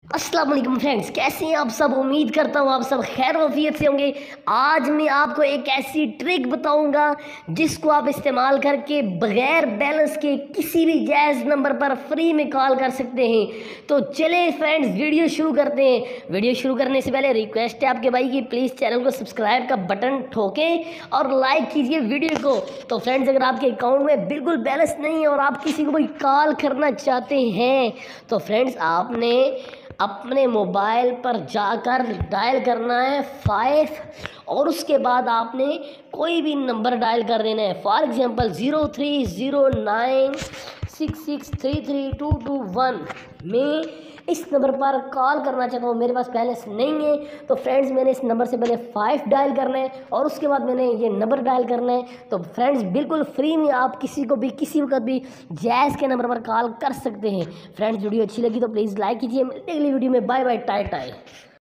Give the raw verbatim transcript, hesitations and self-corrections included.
अस्सलाम वालेकुम फ्रेंड्स, कैसे हैं आप सब। उम्मीद करता हूँ आप सब खैर वफियत से होंगे। आज मैं आपको एक ऐसी ट्रिक बताऊंगा जिसको आप इस्तेमाल करके बगैर बैलेंस के किसी भी जायज़ नंबर पर फ्री में कॉल कर सकते हैं। तो चले फ्रेंड्स वीडियो शुरू करते हैं। वीडियो शुरू करने से पहले रिक्वेस्ट है आपके भाई की प्लीज़ चैनल को सब्सक्राइब का बटन ठोकें और लाइक कीजिए वीडियो को। तो फ्रेंड्स अगर आपके अकाउंट में बिल्कुल बैलेंस नहीं है और आप किसी को कोई कॉल करना चाहते हैं तो फ्रेंड्स आपने अपने मोबाइल पर जाकर डायल करना है फाइव और उसके बाद आपने कोई भी नंबर डायल कर देना है। For example zero three zero nine six six three three two two one में इस नंबर पर कॉल करना चाहता हूँ, मेरे पास बैलेंस नहीं है। तो फ्रेंड्स मैंने इस नंबर से पहले फाइव डायल करना है और उसके बाद मैंने ये नंबर डायल करना है। तो फ्रेंड्स बिल्कुल फ्री में आप किसी को भी किसी वक्त भी जैज़ के नंबर पर कॉल कर सकते हैं। फ्रेंड्स वीडियो अच्छी लगी तो प्लीज़ लाइक कीजिए। मिलते हैं अगली वीडियो में। Bye bye, Tata.